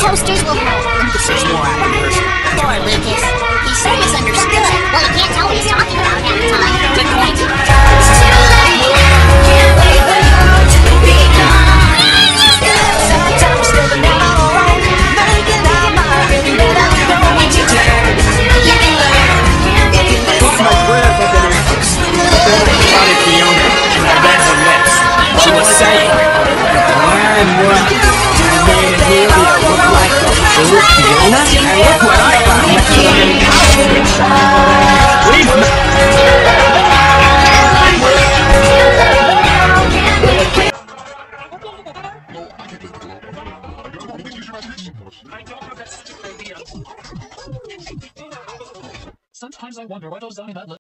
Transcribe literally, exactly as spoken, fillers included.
posters will help. There's more out in person. Poor Lucas. He's so misunderstood. Well, you can't tell what he's talking about half the time. Good point. She was saying, I'm what I made it here, we look like a fool, Fiona, and look what I found. Leave me. Sometimes I wonder what goes on in that